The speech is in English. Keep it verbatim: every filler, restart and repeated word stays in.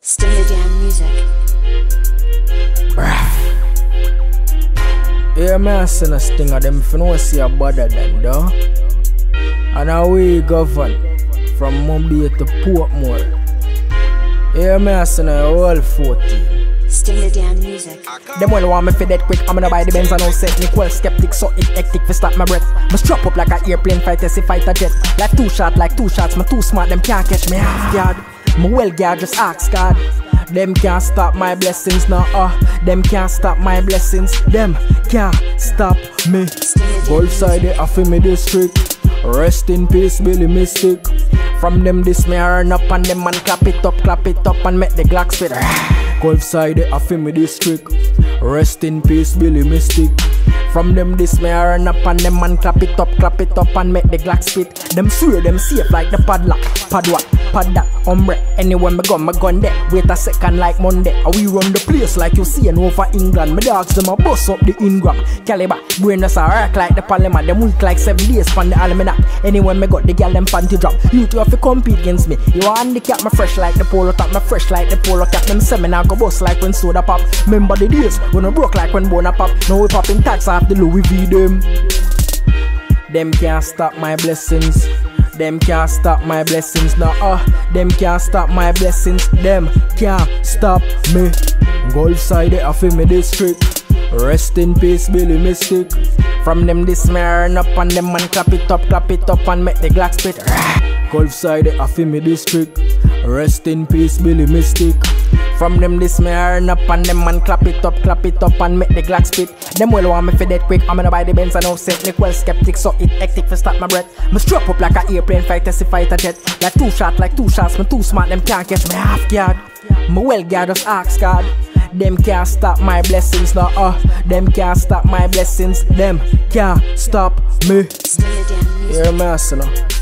Standard Down Music. Yeah, man, I seen a sting of them if you know see a better than though. And how we govern from Mumbai to Portmore. Yeah, man, I seen a whole fourteen. Standard Down Music. Them well want me for that quick. I'm gonna buy the Benz and no set. Nicole skeptic, so it hectic for start my breath. Must strap up like an airplane fighter, see fighter jet. Like two shot, like two shots. Me too smart, them can't catch me half guard. Me well guard, just ask God. Them can't stop my blessings now. Uh, them can't stop my blessings. Them can't stop me. Golf side, they offer me district. Rest in peace, Billy Mystic. From them this me earn up and them man clap it up, clap it up and make the Glock spit. Golf side, they offer me district. Rest in peace, Billy Mystic. From them this me earn up and them man clap it up, clap it up and make the Glock spit. Them swear them safe like the padlock, pad what, pad that, umbre. Anywhere me gun, my gun there. Wait a second like Monday. And we run the place like you see and over England. My dogs them a bust up the Ingram. Caliber, brain us a work like the Parliament. Them week like seven days from the almanac. Anywhere me got the gal them panty drop. You two have to compete against me. You want handicap me fresh like the polo top, me fresh like the polo cap. Them seminar go bust like when soda pop. Remember the days when I broke like when Bona pop. Now we popping tax off the Louis V them. Them can't stop my blessings. Them can't stop my blessings now. Uh, them can't stop my blessings. Them can't stop me. Golf side they offer me district. Rest in peace, Billy Mystic. From them this me earn up and them man clap it up, clap it up and make the Glock spit. Golf side they offer me district. Rest in peace, Billy Mystic. From them this me earn up and them man clap it up, clap it up and make the Glock spit. Them well want me for that quick. I'm gonna buy the Benz and no set. Nicole skeptic, so it hectic for start my breath. Me strap up like an airplane fighter, see fighter jet. Like two shot, like two shots. Me too smart, them can't catch me half guard. Me well guard, just ask God. Them can't stop my blessings now. Uh, them can't stop my blessings. Them can't stop me. Standard Down Music. Yeah, man, I see now.